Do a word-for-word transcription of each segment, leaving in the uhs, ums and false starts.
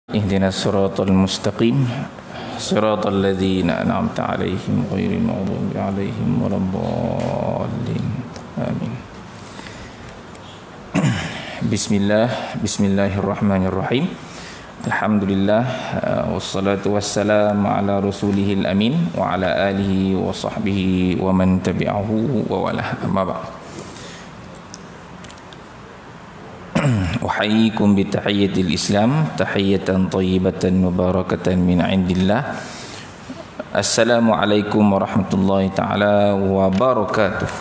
اهدنا الصراط المستقيم صراط الذين أنعمت عليهم غير المغضوب عليهم ولا الضالين آمين. بسم الله بسم الله الرحمن الرحيم. الحمد لله والصلاة والسلام على رسوله الأمين وعلى آله وصحبه ومن تبعه ووالاه. أما بعد، أحييكم بتحية الإسلام تحية طيبة مباركة من عند الله. السلام عليكم ورحمة الله تعالى وبركاته.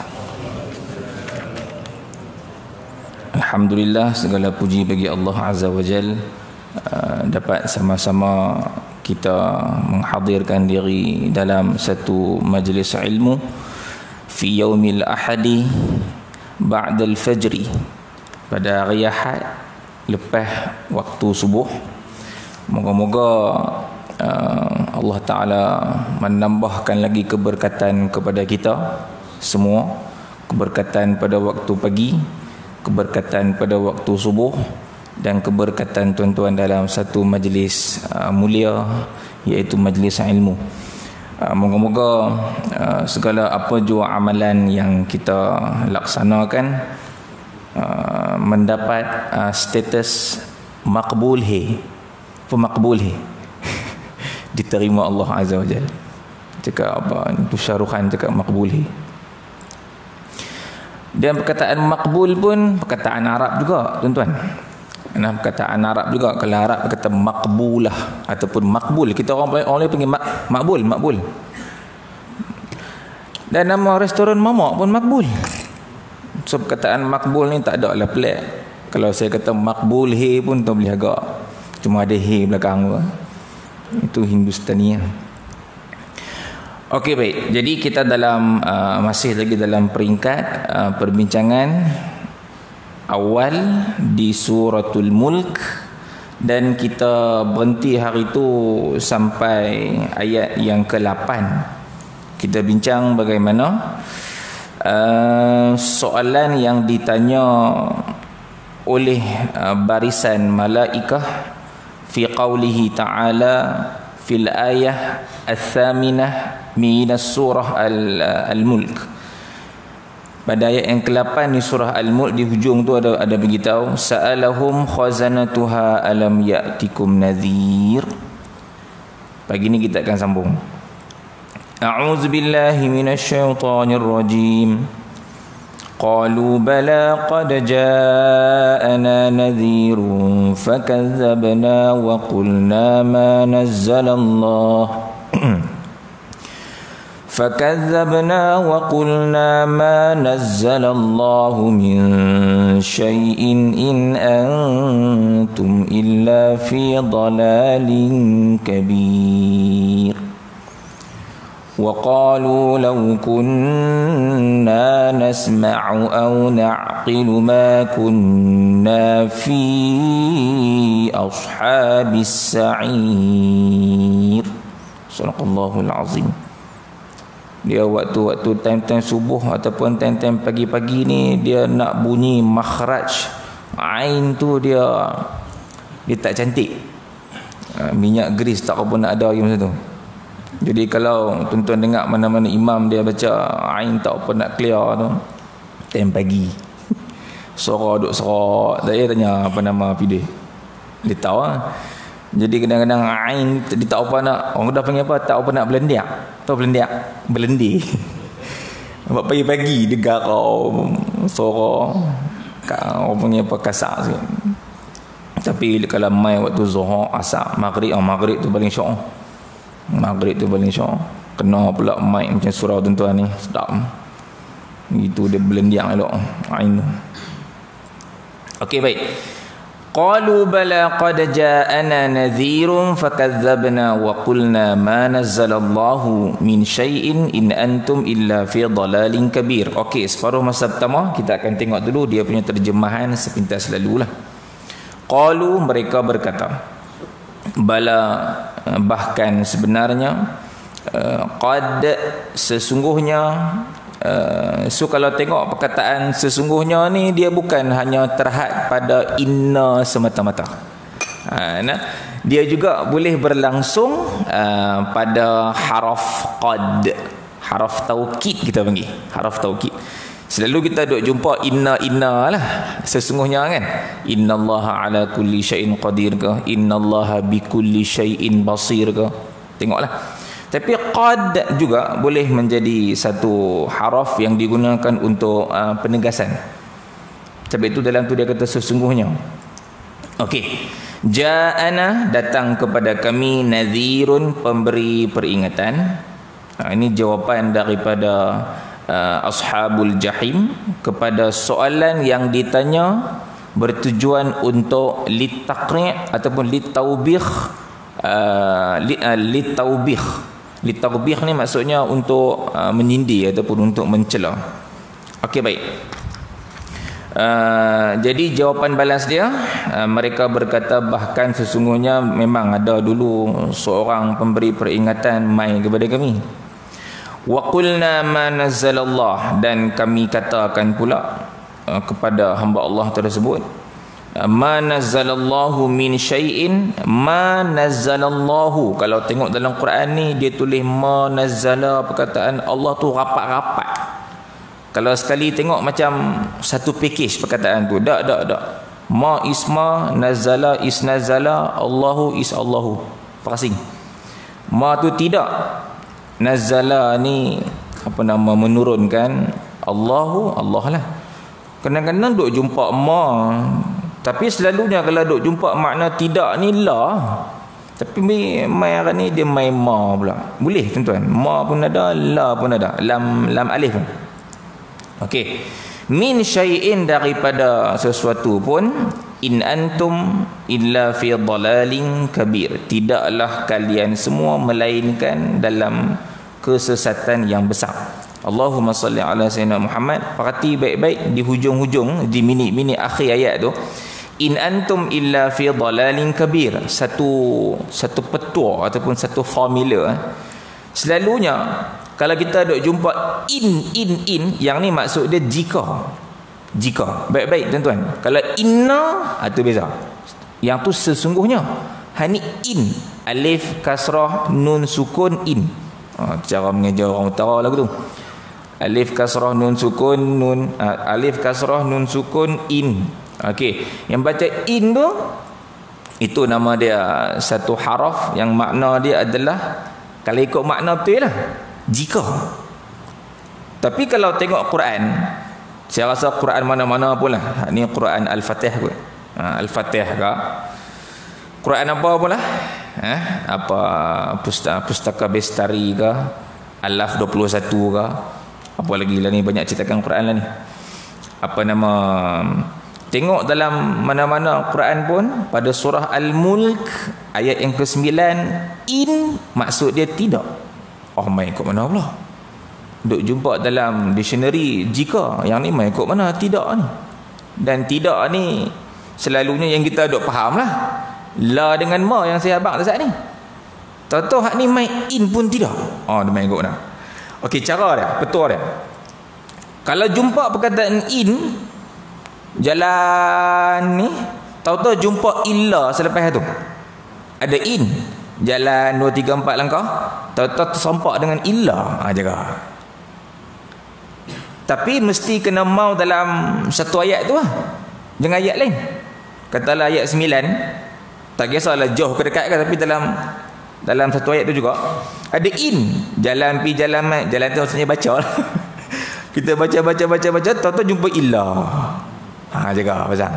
Alhamdulillah, segala puji bagi Allah Azza wa Jal, uh, dapat sama-sama kita menghadirkan diri dalam satu majlis ilmu fi yaumil ahadi ba'dal fajri, pada hari Ahad lepas waktu subuh. Moga-moga uh, Allah Ta'ala menambahkan lagi keberkatan kepada kita semua, keberkatan pada waktu pagi, keberkatan pada waktu subuh, dan keberkatan tuan-tuan dalam satu majlis uh, mulia, iaitu majlis ilmu. Uh, moga-moga uh, segala apa jua amalan yang kita laksanakan Uh, mendapat uh, status makbul he, pemakbul he diterima Allah Azza wa Jalla. Cakap apa itu Syaruhan cakap makbul he. Dan perkataan makbul pun perkataan Arab juga, tuan-tuan. Nah, perkataan Arab juga. Kalau Arab kata makbulah ataupun makbul, kita orang orang lain panggil mak, makbul, makbul. Dan nama restoran mamak pun makbul. So perkataan makbul ni tak ada lah pelik. Kalau saya kata makbul he pun tak boleh agak, cuma ada he belakang tu. Itu Hindustani. Okey, baik. Jadi kita dalam uh, masih lagi dalam peringkat uh, perbincangan awal di suratul Mulk, dan kita berhenti hari itu sampai ayat yang ke lapan. Kita bincang bagaimana Uh, soalan yang ditanya oleh uh, barisan malaikah fi qawlihi ta'ala fil ayah al-thaminah minas surah al-Mulk. Pada ayat yang ke lapan di surah Al-Mulk, di hujung tu ada ada beritahu sa'alahum khazanatuha alam ya'tikum nadhir. Pagi ni kita akan sambung. أعوذ بالله من الشيطان الرجيم قالوا بلى قد جاءنا نذير فكذبنا وقلنا ما نزل الله فكذبنا وقلنا ما نزل الله من شيء إن أنتم إلا في ضلال كبير وقالوا لو كنا نسمع أو نعقل ما كنا في أصحاب السعير. صدق الله العظيم. Dia waktu-waktu time-time subuh ataupun time-time pagi-pagi ni, dia nak bunyi makhraj ain tu, dia dia tak cantik. Minyak grease tak apa nak ada lagi masa tu. Jadi kalau tuan-tuan dengar mana-mana imam dia baca ain tak apa nak clear tu, time pagi, suara duk serak, saya tanya apa nama api dia, dia tahu lah. Jadi kadang-kadang ain dia tak apa nak, orang dah panggil apa, tak apa nak belendiak, tahu belendiak, belendi. Nampak pagi-pagi dia garau suara, orang panggil apa, kasar sikit. Tapi kalau mai waktu zuhur, asar, maghrib, oh maghrib tu paling syok. Maghrib tu paling syok. Kena pula mic macam surau tuan-tuan ni, sedap. Itu dia belendiang elok ain tu. Okey, baik. Qalu bala qad ja'ana nadhirun fakadzabna wa qulna ma nazzalallahu min syai'in in antum illa fi dhalalin kabir. Okey, separuh masa pertama kita akan tengok dulu dia punya terjemahan sepintas lalulah. Qalu, mereka berkata, bala, bahkan sebenarnya, uh, qad, sesungguhnya. Uh, so kalau tengok perkataan sesungguhnya ni, dia bukan hanya terhad pada inna semata-mata. Ha, nah, Dia juga boleh berlangsung uh, pada haraf qad, haraf taukid kita panggil, haraf taukid. Selalu kita duk jumpa inna inna lah, sesungguhnya kan, innallaha ala kulli syai'in qadir ke, innallaha bikulli syai'in basir ke, tengoklah. Tapi qad juga boleh menjadi satu haraf yang digunakan untuk uh, penegasan. Sebab itu dalam tu dia kata sesungguhnya. Okey, ja'ana, datang kepada kami, nadhirun, pemberi peringatan. Ha, ini jawapan daripada Uh, ashabul jahim kepada soalan yang ditanya bertujuan untuk litaqri' ataupun litaubih, uh, li, uh, litaubih litaubih ni maksudnya untuk uh, menyindir ataupun untuk mencela. Okey, baik. Uh, jadi jawapan balas dia, uh, mereka berkata bahkan sesungguhnya memang ada dulu seorang pemberi peringatan mai kepada kami. Wa qulna ma nazzalallah, dan kami katakan pula uh, kepada hamba Allah tersebut, ma nazzalallahu min syai'in, ma nazzalallahu. Kalau tengok dalam Quran ni dia tulis ma nazzala, perkataan Allah tu rapat-rapat. Kalau sekali tengok macam satu package perkataan tu, dak dak dak. Ma isma, nazzala is nazzala, Allahu is Allahu. Fasing. Ma tu tidak. Nazala ni apa nama, menurunkan, Allahu Allah lah. Kadang-kadang duk jumpa ma, tapi selalunya kalau duk jumpa makna tidak ni lah. Tapi mai hari ni dia mai ma pula. Boleh tuan-tuan, ma pun ada, la pun ada, lam lam alif pun. Okey. Min syai'in, daripada sesuatu pun, in antum illa fi dhalalin kabir, tidaklah kalian semua melainkan dalam kesesatan yang besar. Allahumma salli ala sayyidina Muhammad. Perhati baik-baik di hujung-hujung, di minit-minit akhir ayat tu, in antum illa fi dhalalin kabir, satu satu petua ataupun satu formula. Selalunya kalau kita duk jumpa in in in, yang ni maksud dia jika. Jika. Baik-baik tuan-tuan. Kalau inna, itu beza. Yang tu sesungguhnya. Hani in, alif kasrah nun sukun in. Ha, cara mengajar orang utara lagu tu. Alif kasrah nun sukun nun, ha, alif kasrah nun sukun in. Okey, yang baca in tu, itu nama dia satu haraf yang makna dia adalah, kalau ikut makna betul lah, jika. Tapi kalau tengok Quran, saya rasa Quran mana-mana pun lah. Ni Quran Al-Fatih kot. Ha, Al-Fatih ke, Quran apa pun lah, eh, apa pustaka, pustaka Bestari ke, Alaf dua puluh satu ke, apa lagi lah ni, banyak ceritakan Quran lah ni. Apa nama, tengok dalam mana-mana Quran pun, pada surah Al-Mulk ayat yang kesembilan, in maksud dia tidak. Oh, main ikut mana pula? Duk jumpa dalam dictionary jika, yang ni main ikut mana? Tidak ni. Dan tidak ni selalunya yang kita duk faham lah, la dengan ma yang saya abang saat ni. Tahu-tahu hak ni main in pun tidak. Oh, dia main ikut mana? Okey, cara dia, petua dia. Kalau jumpa perkataan in, jalan ni, tahu-tahu jumpa illa selepas tu. Ada in, jalan dua tiga empat langkah, tahu-tahu tersampak dengan illa. Ha, jaga. Tapi mesti kena mau dalam satu ayat tu lah. Jangan ayat lain. Katalah ayat sembilan, tak kisahlah jauh ke dekat ke, tapi dalam dalam satu ayat tu juga ada in, jalan pi jalan mat, jalan tu maksudnya baca lah. Kita baca baca baca baca, tahu-tahu jumpa illa. Ha, jaga pasang.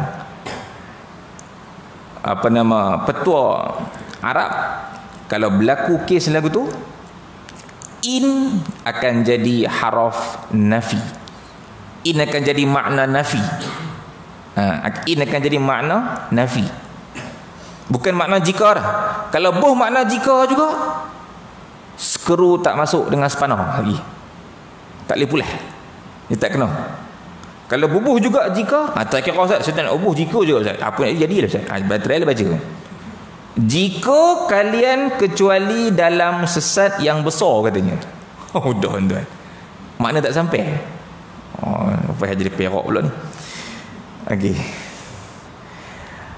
Apa nama, petua Arab kalau berlaku kes lagu tu, in akan jadi haraf nafi. In akan jadi makna nafi. Ha, in akan jadi makna nafi. Bukan makna jika dah. Kalau boh makna jika juga, skru tak masuk dengan sepanah lagi. Tak boleh pulah. Dia tak kena. Kalau bubuh juga jika, ha, tak kira Ustaz, saya nak bubuh jika juga Ustaz. Apa yang jadilah Ustaz? Ha, baterai baca. Jika kalian kecuali dalam sesat yang besar katanya. Oh, dah tuan. Makna tak sampai. Oh, apa yang jadi perak pula ni. Okey.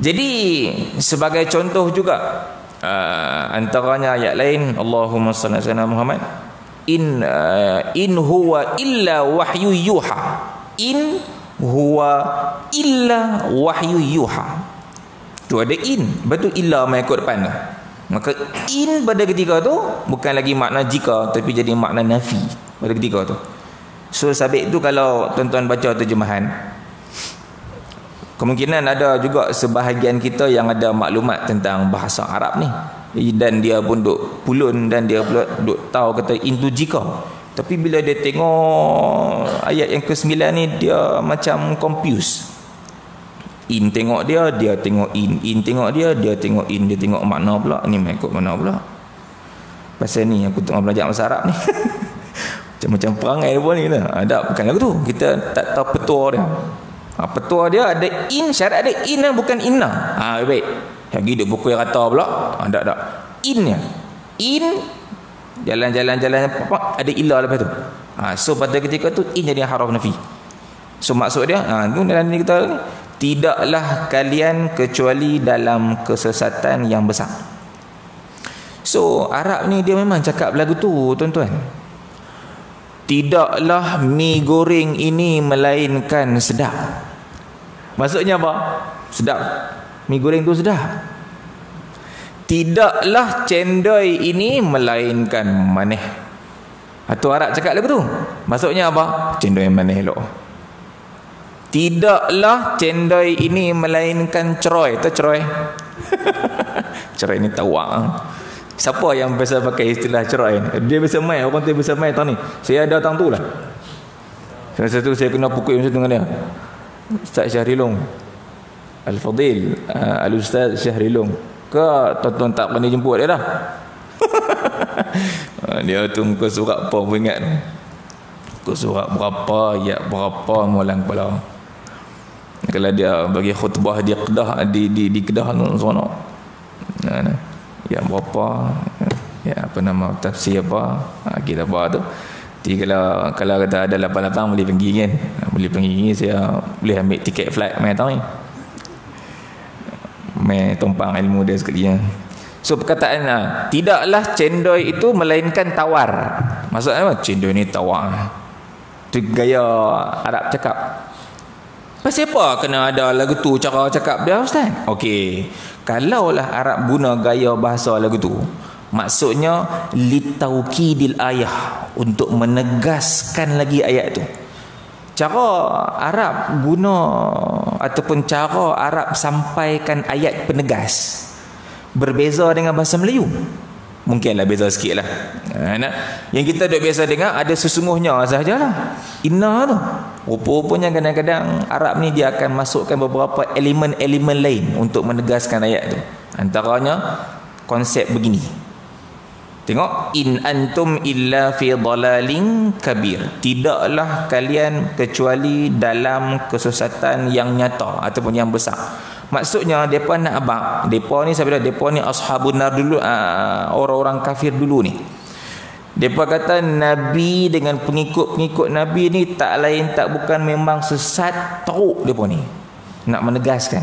Jadi sebagai contoh juga uh, antaranya ayat lain, Allahumma shalli ala Muhammad, in uh, in huwa illa wahyu yuha, in huwa illa wahyu yuha. Tu ada in, betul illa mai ikut depan tu. Maka in pada ketika tu bukan lagi makna jika, tapi jadi makna nafi pada ketika tu. So sabit tu kalau tuan-tuan baca terjemahan, kemungkinan ada juga sebahagian kita yang ada maklumat tentang bahasa Arab ni, dan dia pun duk pulun dan dia pula duk tahu kata in tu jika. Tapi bila dia tengok ayat yang ke sembilan ni, dia macam confused. In tengok dia, dia tengok in. In tengok dia, dia tengok in. Dia tengok makna pula. Ni mengikut mana pula. Pasal ni aku tengah belajar bahasa Arab ni. Macam-macam perangai pun ni lah. Ada, bukan lagu tu. Kita tak tahu petua dia. Ha, petua dia ada in, syarat ada in dan bukan inna. Ha, baik. Lagi dia buku yang kata pula. Ha, tak, tak. In nya. In, jalan-jalan-jalan ada ilah lepas tu. Ha, so pada ketika tu, in jadi haraf nafi. So maksud dia, ha, tu dalam ni kita ni, tidaklah kalian kecuali dalam kesesatan yang besar. So Arab ni dia memang cakap lagu tu, tuan-tuan. Tidaklah mi goreng ini melainkan sedap. Maksudnya apa? Sedap. Mi goreng tu sedap. Tidaklah cendol ini melainkan manis. Atau Arab cakap lagu tu. Maksudnya apa? Cendol yang manis elok. Tidaklah cendol ini melainkan cerai. Itu cerai. Cerai ni tawak. Siapa yang biasa pakai istilah cerai? Dia biasa main. Orang tu biasa main tahun ni. Saya ada tahun tu lah. Masa tu saya kena pukul masa tu dengan dia. Ustaz Syahrilong Al-Fadil, uh, Al-Ustaz Syahrilong. Ke tuan-tuan tak pernah jemput dia dah. Dia tu muka surat apa pun ingat. Muka surat berapa, ayat berapa, mulang kepala. Kalau dia bagi khutbah di Kedah, di di di Kedah sana. Nah, ya berapa? Ya apa nama tafsir apa? Ha, kita apa tu? Jadi kalau kalau kata ada lapan lapan boleh pergi kan. Boleh pergi, saya boleh ambil tiket flight mai tahu ni. Mai tumpang ilmu dia sekali ya. So perkataan lah, tidaklah cendol itu melainkan tawar. Maksudnya apa? Cendol ni tawar. Itu gaya Arab cakap. Pasal apa kena ada lagu tu cara cakap dia, Ustaz? Okey, kalaulah Arab guna gaya bahasa lagu tu, maksudnya litaukidil ayah, untuk menegaskan lagi ayat tu. Cara Arab guna ataupun cara Arab sampaikan ayat penegas berbeza dengan bahasa Melayu. Mungkinlah beza sikit lah. Yang kita dah biasa dengar ada sesungguhnya sahajalah. Inna tu. Rupa-rupanya kadang-kadang Arab ni dia akan masukkan beberapa elemen-elemen lain untuk menegaskan ayat tu. Antaranya konsep begini. Tengok, in antum illa fi dhalalin kabir. Tidaklah kalian kecuali dalam kesesatan yang nyata ataupun yang besar. Maksudnya depa nak abang, depa ni siapa dia? Depa ni ashabun nar dulu, uh, orang-orang kafir dulu ni. Depa kata Nabi dengan pengikut-pengikut Nabi ni tak lain tak bukan memang sesat teruk depa ni. Nak menegaskan.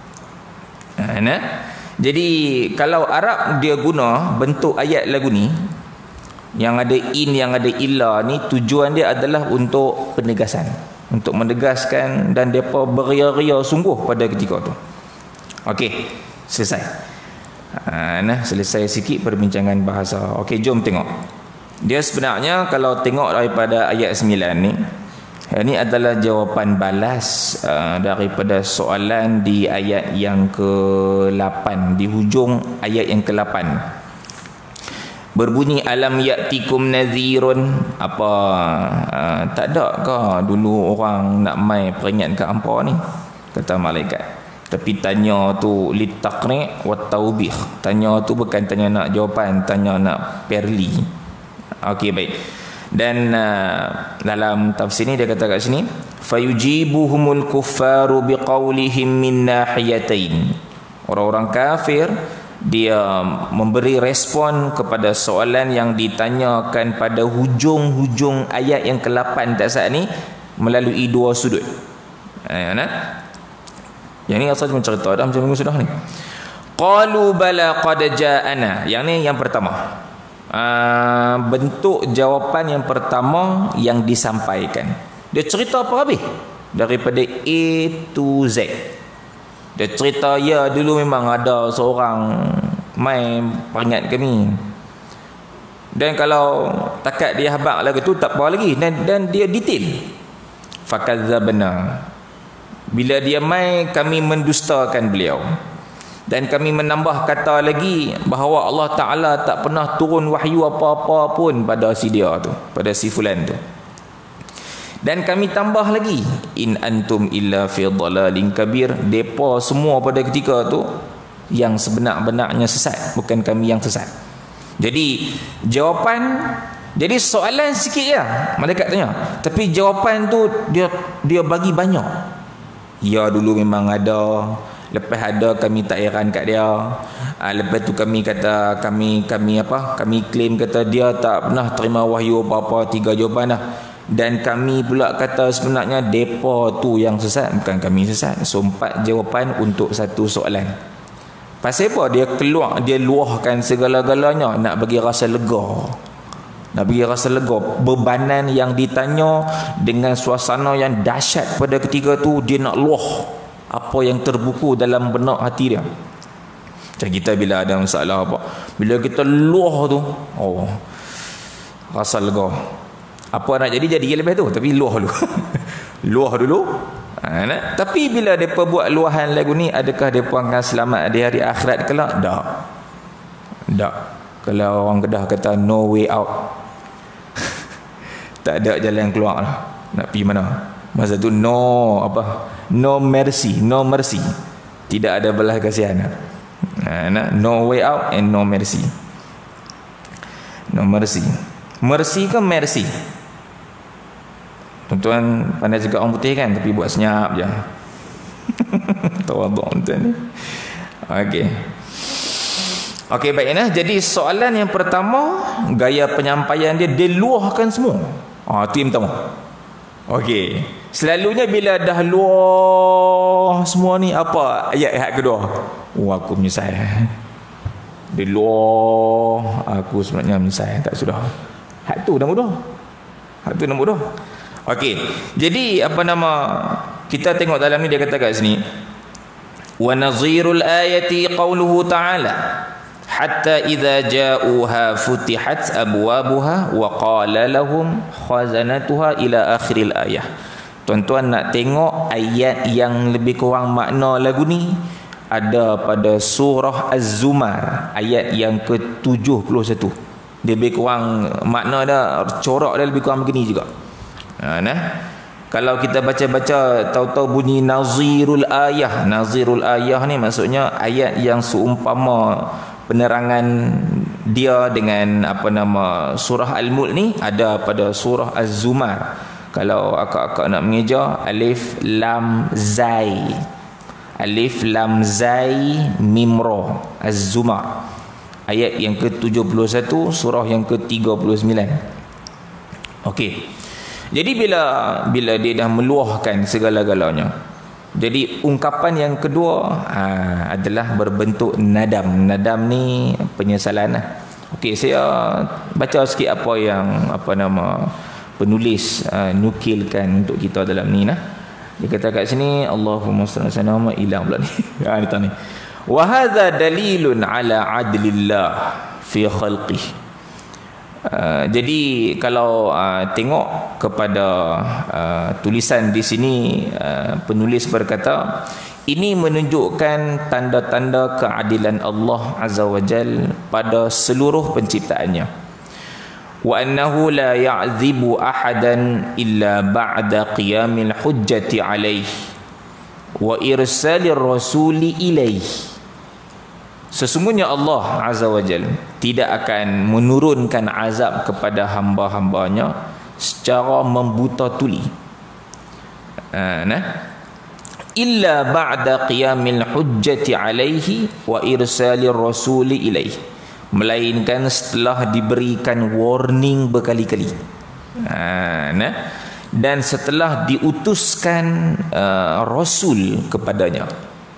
Ha, nah. Jadi kalau Arab dia guna bentuk ayat lagu ni yang ada in, yang ada illa ni, tujuan dia adalah untuk penegasan, untuk menegaskan, dan depa beria-ria sungguh pada ketika tu. Okey, selesai. Ha, nah, selesai sikit perbincangan bahasa. Okey, jom tengok. Dia sebenarnya kalau tengok daripada ayat sembilan ni, ini adalah jawapan balas uh, daripada soalan di ayat yang ke lapan, di hujung ayat yang ke lapan. Berbunyi alam ya'tikum nadhirun. Apa uh, tak ada ke dulu orang nak mai peringat ke hampa ni? Kata malaikat. Tapi tanya tu litaqni' wa taubih. Tanya tu bukan tanya nak jawapan, tanya nak perli. Okey, baik. Dan uh, dalam tafsir ni dia kata kat sini, fayujibuhumul kuffaru biqaulihim min nahiyatain. Orang-orang kafir dia memberi respon kepada soalan yang ditanyakan pada hujung-hujung ayat yang ke lapan tak saat ni melalui dua sudut. Ayat nah? Yang ni asal cuma cerita dah macam minggu sudah ni. Qalu bala qad ja'ana. Yang ni yang pertama. Uh, bentuk jawapan yang pertama yang disampaikan. Dia cerita apa habis? Daripada A to Z. Dia cerita, ya dulu memang ada seorang mai peringat kami. Dan kalau takat dia habaq lagu tu tak apa lagi. Dan, dan dia detail. Fakadzabna. Bila dia mai, kami mendustakan beliau. Dan kami menambah kata lagi bahawa Allah Ta'ala tak pernah turun wahyu apa-apa pun pada si dia tu, pada si fulan tu. Dan kami tambah lagi, in antum illa fi dhalalin kabir. Depa semua pada ketika tu yang sebenar-benarnya sesat, bukan kami yang sesat. Jadi jawapan, jadi soalan sikit je malaikat tanya, tapi jawapan tu dia dia bagi banyak. Ya dulu memang ada, lepas ada kami tak heran kat dia. Ha, lepas tu kami kata kami kami apa? Kami claim kata dia tak pernah terima wahyu apa-apa, tiga jawapan dah. Dan kami pula kata sebenarnya depa tu yang sesat, bukan kami sesat. So empat jawapan untuk satu soalan. Pasal apa dia keluar, dia luahkan segala-galanya nak bagi rasa lega. Nak bagi rasa lega. Bebanan yang ditanya dengan suasana yang dahsyat pada ketika tu, dia nak luah apa yang terbuku dalam benak hati dia. Macam kita bila ada masalah apa, bila kita luah tu, oh, rasa lega. Apa nak jadi, jadi lepas tu. Tapi luah dulu. Luah dulu. Ha, nak? Tapi bila mereka buat luahan lagu ni, adakah mereka akan selamat di hari akhirat kelak? Tak. Tak. Kalau orang Kedah kata no way out. Tak ada jalan keluar lah. Nak pergi mana? Masa tu no apa? No mercy, no mercy. Tidak ada belas kasihan. Ha, nak? No way out and no mercy. No mercy. Mercy ke mercy? Tuan-tuan pandai juga orang putih kan, tapi buat senyap je. Tawaduk macam ni. Okey. Okey, baik nah. Jadi soalan yang pertama, gaya penyampaian dia, dia luahkan semua. Ah, tu yang pertama. Okey. Selalunya bila dah luah semua ni, apa ayat-ayat kedua? Oh, aku menyesal. Dia luah, aku sebenarnya menyesal, tak sudah. Hak tu nombor dua. Hak tu nombor dua. Okey. Jadi apa nama, kita tengok dalam ni dia kata kat sini, wa nazirul ayati qauluhu ta'ala hatta idza ja'uha futihat abwabuha wa qala lahum khazanatuha ila akhiril ayah. Tuan-tuan nak tengok ayat yang lebih kurang makna lagu ni, ada pada surah Az-Zumar ayat yang ke tujuh puluh satu. Dia lebih kurang makna dah, corak dia lebih kurang begini juga. Ha, nah. Kalau kita baca-baca tahu-tahu bunyi nazirul ayah. Nazirul ayah ni maksudnya ayat yang seumpama penerangan dia dengan apa nama surah Al-Mulk ni ada pada surah Az-Zumar. Kalau akak-akak nak mengeja, alif lam zai. Alif lam zai mim ra. Az-Zumar. Ayat yang ke tujuh puluh satu, surah yang ke tiga puluh sembilan. Okey. Jadi bila bila dia dah meluahkan segala-galanya, jadi ungkapan yang kedua aa, adalah berbentuk nadam. Nadam ni penyesalan lah. Okey, saya baca sikit apa yang apa nama penulis aa, nukilkan untuk kita dalam ni nah. Dia kata kat sini, Allahumma shalli ala Muhammad ila pula ni. Ha ni tadi. Wa hadza dalilun ala adlillah fi khalqihi. Uh, jadi kalau uh, tengok kepada uh, tulisan di sini, uh, penulis berkata ini menunjukkan tanda-tanda keadilan Allah Azza wa Jal pada seluruh penciptaannya. Wa annahu la ya'zibu ahadan illa ba'da qiyamil hujjati alaihi wa irsalir rasuli ilaihi. Sesungguhnya Allah Azza wa Jal tidak akan menurunkan azab kepada hamba-hambanya secara membuta tuli. Ha, nah. Illa ba'da qiyamil hujjati alaihi wa irsalir rasuli ilaihi. Melainkan setelah diberikan warning berkali-kali. Ha, nah. Dan setelah diutuskan uh, Rasul kepadanya.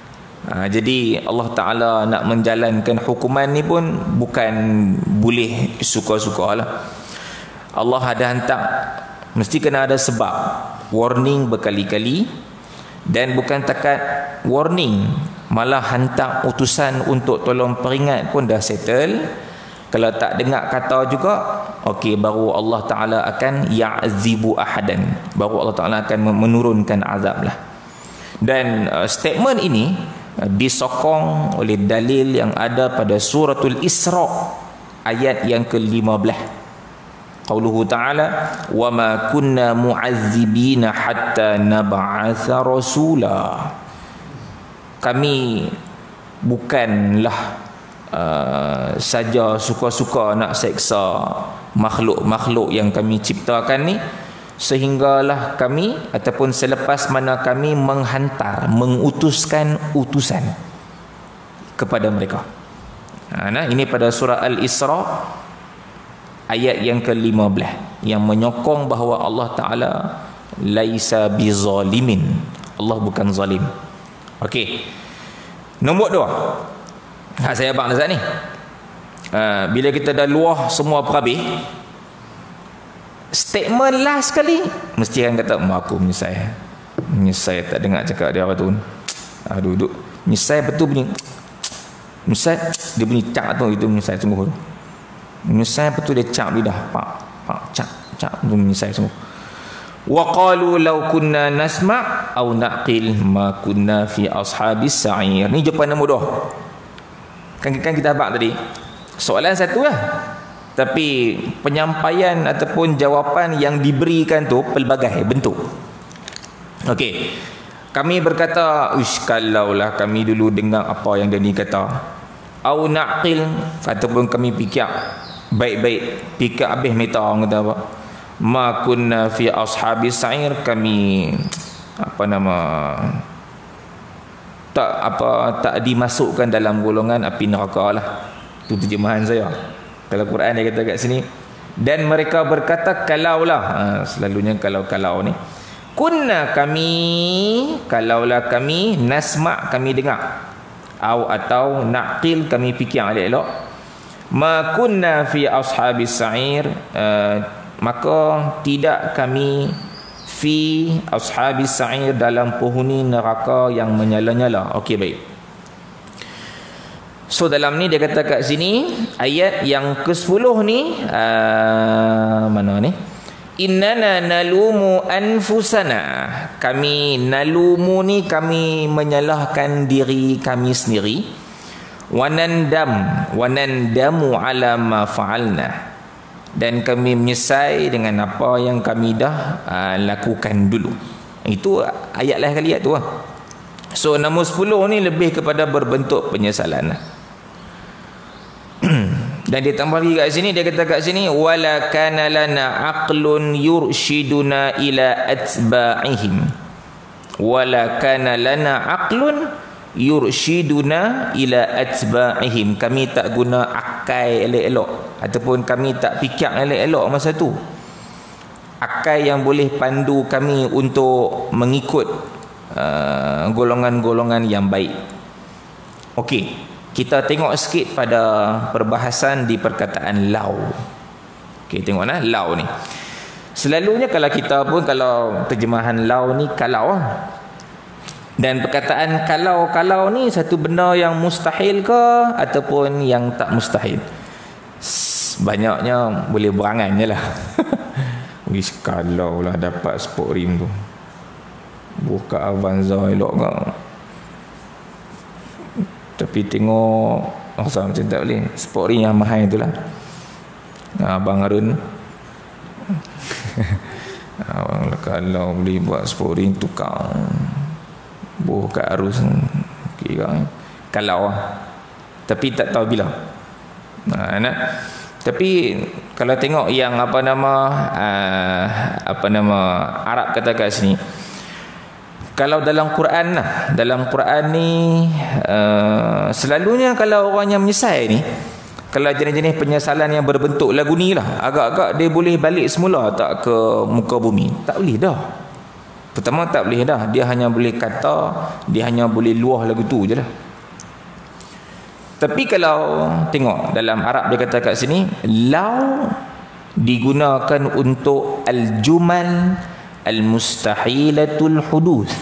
Ha, jadi Allah Ta'ala nak menjalankan hukuman ni pun bukan boleh suka-suka lah. Allah ada hantar, mesti kena ada sebab, warning berkali-kali, dan bukan takat warning, malah hantar utusan untuk tolong peringat pun dah settle. Kalau tak dengar kata juga, okey, baru Allah Ta'ala akan ya'zibu ahadan, baru Allah Ta'ala akan menurunkan azab lah. Dan uh, statement ini uh, disokong oleh dalil yang ada pada suratul Isra ayat yang ke lima belas. Qauluhu ta'ala, wa ma kunna mu'azzibina hatta nab'atha rasula. Kami bukanlah uh, saja suka-suka nak seksa makhluk-makhluk yang kami ciptakan ni, sehinggalah kami ataupun selepas mana kami menghantar, mengutuskan utusan kepada mereka. Ha, nah, ini pada surah Al-Isra ayat yang ke lima belas yang menyokong bahawa Allah Ta'ala laisa bizalimin, Allah bukan zalim. Okey, nombor dua, ha, saya abang Nazat ni, ha, bila kita dah luah semua perhabis, statement last sekali mesti akan kata, mak aku menyesal, menyesal tak dengar cakap dia apa tu, ha, duduk menyesal betul bunyi menyesal, dia bunyi cak tu, itu menyesal sungguh tu. Menyesal betul, dia cap lidah, pak pak cap cap tu menyesal semua. Wa qalu law kunna nasma' aw naqil ma kunna fi ashabis sa'ir. Ni jawapan nombor dua. Kan, kan kita habaq tadi soalan satu lah, tapi penyampaian ataupun jawapan yang diberikan tu pelbagai bentuk. Okey, kami berkata, ush, kalaulah kami dulu dengar apa yang dia ni kata, au naqil, ataupun kami fikir baik-baik, fikir habis meta orang kata apa, ma kunna fi ashabis sa'ir, kami apa nama tak apa tak dimasukkan dalam golongan api neraka lah. Itu terjemahan saya. Kalau Quran dia kata kat sini, dan mereka berkata kalaulah, ha, selalunya kalau-kalau ni, kunna kami, kalaulah kami, nasma' kami dengar, au atau naqil kami fikir elok-elok, ma kunna fi ashabis sa'ir, uh, maka tidak kami fi ashabis sa'ir, dalam penghuni neraka yang menyala-nyala. Okey, baik. So dalam ni dia kata kat sini ayat yang ke sepuluh ni, uh, mana ni, innana nalumu anfusana, kami nalumu ni kami menyalahkan diri kami sendiri, wanandam wanandamu ala ma fa'alna, dan kami menyesal dengan apa yang kami dah uh, lakukan dulu. Itu ayat lah kali ayat tu lah. So nombor sepuluh ni lebih kepada berbentuk penyesalan. Dan dia tambah lagi kat sini, dia kata kat sini, wala kana lana aqlun yurshiduna ila atba'ihim, wala kana lana aqlun yurshiduna ila atba'ihim, kami tak guna akal elok-elok, ataupun kami tak fikir elok-elok masa tu, akal yang boleh pandu kami untuk mengikut uh, golongan-golongan yang baik. Okey, kita tengok sikit pada perbahasan di perkataan lau. Okey, tengok nah lau ni. Selalunya kalau kita pun, kalau terjemahan lau ni kalau, dan perkataan kalau-kalau ni satu benda yang mustahil ke ataupun yang tak mustahil. Banyaknya boleh berangan je lah. Wis kalau lah dapat sport rim tu, buka Avanza elok ke, tapi tengok masa macam tak boleh, sport rim yang mahal itulah. Abang Harun abang kalau boleh buat sport rim tukar buka arus kira kalau lah, tapi tak tahu bila. Nah, nak tapi kalau tengok yang apa nama uh, apa nama Arab kata kat sini, kalau dalam Quran lah, dalam Quran ni uh, selalunya kalau orang yang menyesal ni, kalau jenis-jenis penyesalan yang berbentuk lagu ni lah, agak-agak dia boleh balik semula tak ke muka bumi? Tak boleh dah. Pertama tak boleh dah, dia hanya boleh kata, dia hanya boleh luah lagu tu je lah. Tapi kalau tengok dalam Arab dia kata kat sini, law digunakan untuk al-jumal al-mustahilatul huduth.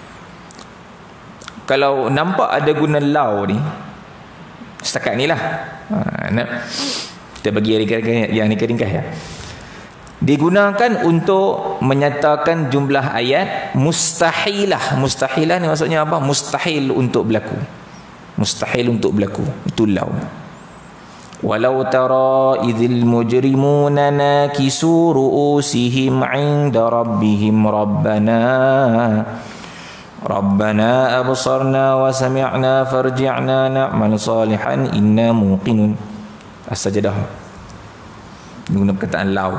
Kalau nampak ada guna law ni, setakat ni lah, ha, nak, kita bagi yang ringkas ya. Digunakan untuk menyatakan jumlah ayat mustahilah. Mustahilah ni maksudnya apa? Mustahil untuk berlaku. Mustahil untuk berlaku. Itu law. Walau tara idzil mujrimuna nakisu ru'usihim 'inda rabbihim rabbana Rabbana absarna wa sami'na farji'na na'mal salihan inna muqinun. As-sajdah. Guna perkataan law.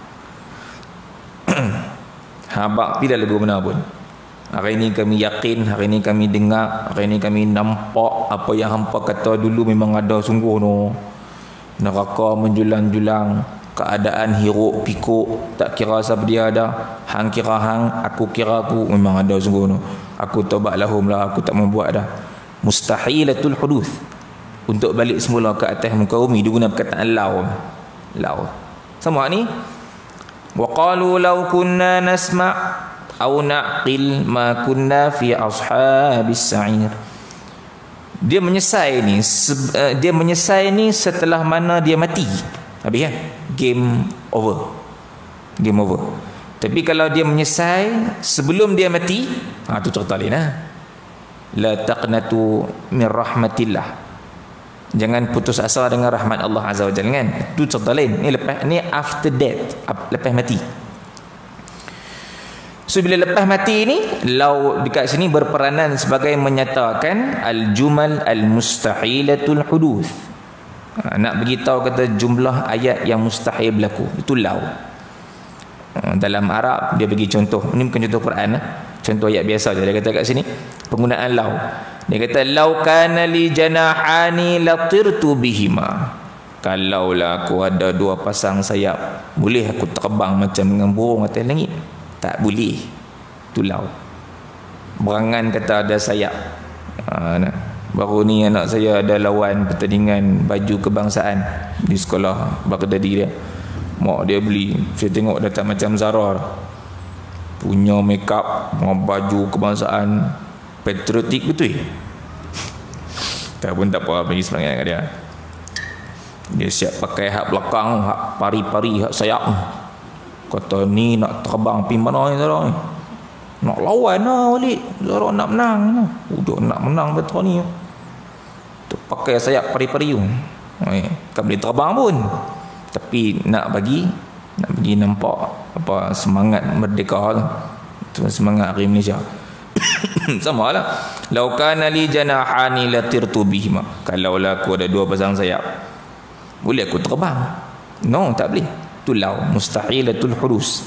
Habaq tidak lagu mana pun. Hari ini kami yakin, hari ini kami dengar, hari ini kami nampak apa yang hampa kata dulu memang ada sungguh no. Neraka menjulang-julang, keadaan hiruk pikuk, tak kira siapa dia ada. Hang kira hang, aku kira aku, memang ada sungguh no. Aku taubat lahum lah, aku tak membuat dah. Mustahilatul huduth. Untuk balik semula ke atas muka bumi dia guna perkataan law. Law. Sama ni. Wa qalu law kunna nasma' aw na'qil ma kunna fi ashabis sa'ir. Dia menyesai ni uh, dia menyesai ni setelah mana dia mati. Habis kan? Game over. Game over. Tapi kalau dia menyesai sebelum dia mati, ha tu cerita lain lah. La taqnatu min rahmatillah. Jangan putus asa dengan rahmat Allah Azza wa Jalla kan. Itu cerita lain. Ni lepas ni after death, lepas mati. So bila lepas mati ni, law dekat sini berperanan sebagai menyatakan al-jumal al-mustahilatul huduth. Ha, nak beritahu kata jumlah ayat yang mustahil berlaku. Itu law. Ha, dalam Arab dia bagi contoh. Ini bukan contoh Quran lah. Contoh ayat biasa je. Dia kata kat sini penggunaan law. Dia kata law kana li janahani latirtu bihima. Kalaulah aku ada dua pasang sayap, boleh aku terbang macam dengan burung atas langit? Tak boleh. Tu law. Berangan kata ada sayap. Ha, nah. Baru ni anak saya ada lawan pertandingan baju kebangsaan di sekolah Baghdadi dia. Mak dia beli, saya tengok datang macam Zara. Punya make up, baju kebangsaan, patriotik betul. Tak pun tak apa, bagi semangat kat dia. Dia siap pakai hak belakang, hak pari-pari, hak sayap. Kata ni nak terbang pergi mana ni Zara ni? Nak lawan lah balik. Zara nak menang. Udah nak menang betul ni. Tu pakai sayap pari-pari tu. Eh, tak boleh terbang pun. Tapi nak bagi, nak bagi nampak apa semangat merdeka tu. Tu semangat hari Malaysia. Sama lah. Lau kana li janahani latirtu bihima. Kalaulah aku ada dua pasang sayap, boleh aku terbang? No, tak boleh. Tu law mustahilatul hudus.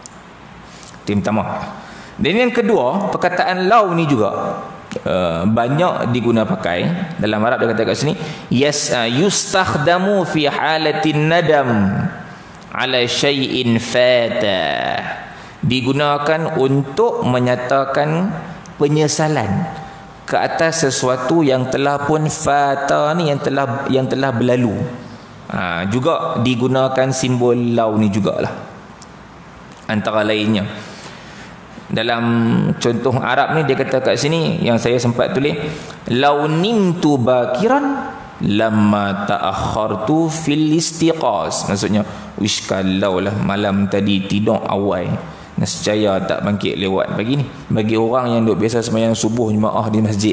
Tim pertama. Dan yang kedua, perkataan law ni juga uh, banyak diguna pakai dalam Arab. Dia kata kat sini yes uh, yustakhdamu fi halatin nadam ala syai'in fata. Digunakan untuk menyatakan penyesalan ke atas sesuatu yang telah pun fata ni, yang telah yang telah berlalu. Ha, juga digunakan simbol law ni jugalah. Antara lainnya dalam contoh Arab ni dia kata kat sini yang saya sempat tulis, law nimtu bakiran lamma ta'akhartu fil istiqas. Maksudnya wish kalau lah malam tadi tidur awal, nescaya tak bangkit lewat pagi ni. Bagi orang yang duk biasa sembahyang subuh jemaah di masjid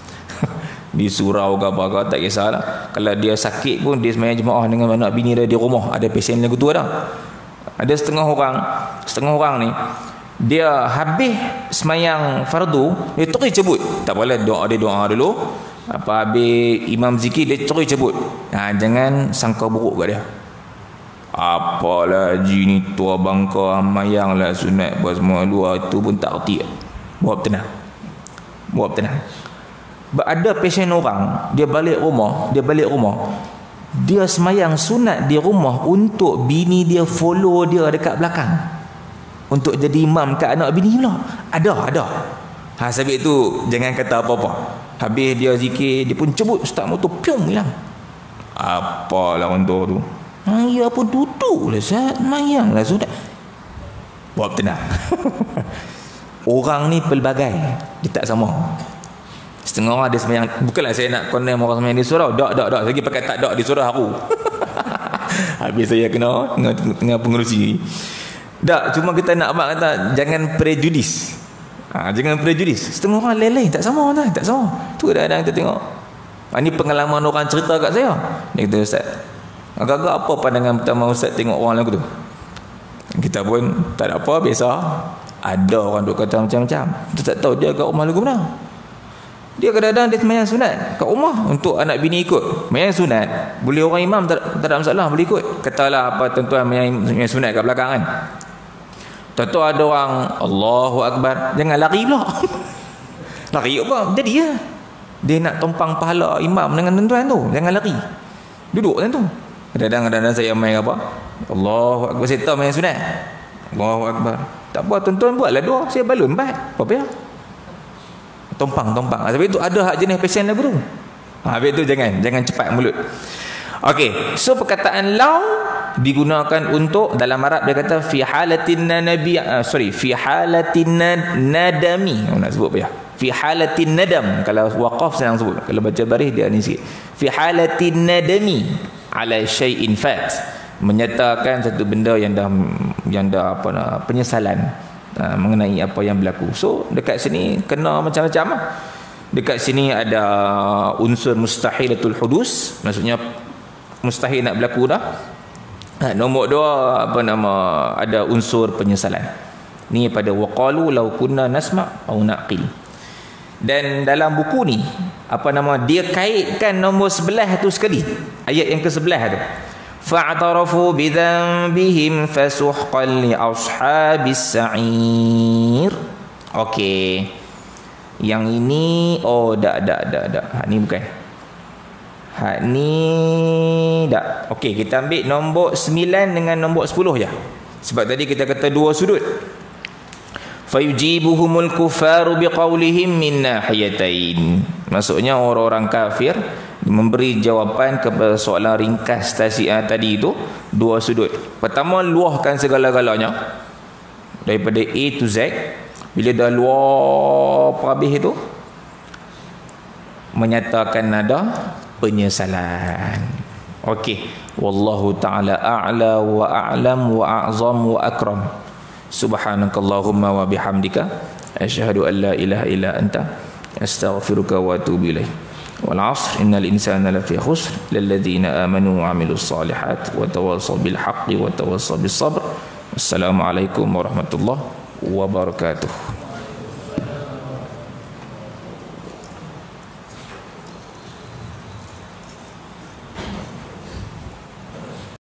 di surau ke apa ke, tak kisahlah. Kalau dia sakit pun dia sembahyang jemaah dengan anak bini dia di rumah. Ada pesen lagu tu ada. Ada setengah orang, setengah orang ni dia habis sembahyang fardu, dia terus cabut. Tak apalah, doa dia doa dulu. Apa habis imam zikir dia terus cabut. Ha, jangan sangka buruk kat dia. Apalah haji ni tua bangka mayang lah sunat buat semua dua tu pun tak erti. Buat tenang. Buat tenang. Ada pasien orang, dia balik rumah, dia balik rumah. Dia semayang sunat di rumah untuk bini dia follow dia dekat belakang. untuk jadi imam kat anak bini pula. Ada, ada. Ha, sebab itu jangan kata apa-apa. Habis dia zikir, dia pun cabut start motor, pium hilang. Apalah orang tua tu. Ha, ya pun duduk lah Ustaz, mayang lah sudah. Buat tenang. Orang ni pelbagai, dia tak sama. Setengah orang ada semayang, bukanlah saya nak condemn orang semayang di surau, dak dak dak, lagi pakai tak dak di surau aku. Habis saya kena tengah, tengah pengerusi. Tak, cuma kita nak abang kata jangan prejudis. Ha, jangan prejudis. Setengah orang leleh tak sama tak, tak sama. Tu kadang-kadang kita tengok. Ha, ini pengalaman orang cerita kat saya. Dia kata, Ustaz, agak-agak apa pandangan pertama Ustaz tengok orang lagu tu? Kita pun tak ada apa, biasa. Ada orang duk kata macam-macam. Kita tak tahu dia kat rumah lagu mana. Dia kadang-kadang dia semayang sunat kat rumah untuk anak bini ikut. Semayang sunat, boleh orang imam tak, tak ada masalah, boleh ikut. Katalah apa tuan-tuan semayang sunat kat belakang kan. Tahu ada orang Allahu Akbar, jangan lari pula. Lari apa? Jadi ya. Dia nak tumpang pahala imam dengan tuan-tuan tu, jangan lari. Duduk kan tu. Kadang-kadang saya main apa? Allahu Akbar, saya tahu main sunat. Allahu Akbar. Tak apa tuan-tuan, buatlah dua, saya balun empat. Apa ya? Tumpang-tumpang. Sebab itu ada hak jenis passion lagu tu. Ha, habis tu jangan jangan cepat mulut. Okey, so perkataan law digunakan untuk dalam Arab dia kata fi halatin nabi uh, sorry fi halatin nadami. Oh, nak sebut apa ya? Fi halatin nadam. Kalau waqaf senang sebut. Kalau baca baris dia ni sikit. Fi halatin nadami ala syai'in fat. Menyatakan satu benda yang dah yang dah apa nak penyesalan uh, mengenai apa yang berlaku. So dekat sini kena macam-macam lah. Dekat sini ada unsur mustahilatul hudus, maksudnya mustahil nak berlaku dah. Ha, nombor dua apa nama ada unsur penyesalan. Ni pada waqalu law kunna nasma' au naqil. Dan dalam buku ni apa nama dia kaitkan nombor sebelas tu sekali. Ayat yang ke sebelas tu. Fa'tarafu bidzanbihim fasuhqan li ashabis sa'ir. Okey. Yang ini oh dak dak dak dak. Ha ni bukan. Hak ni tak. Okey, kita ambil nombor sembilan dengan nombor sepuluh je. Sebab tadi kita kata dua sudut. Fayujibuhumul kufaru biqaulihim min nahiyatain. Maksudnya orang-orang kafir memberi jawapan kepada soalan ringkas tasiah tadi itu dua sudut. Pertama, luahkan segala-galanya daripada A to Z. Bila dah luah habis itu, menyatakan ada penyesalan. Okey, wallahu taala a'la wa a'lam wa a'zam wa akram. Subhanakallahumma wa bihamdika asyhadu an la ilaha illa anta astaghfiruka wa atubu ilaik. Wal 'asr innal insana lafi khusr lilladzina amanu wa 'amilus solihat wa tawassaw bil haqqi wa tawassaw bis sabr. Wassalamu alaikum warahmatullahi wabarakatuh.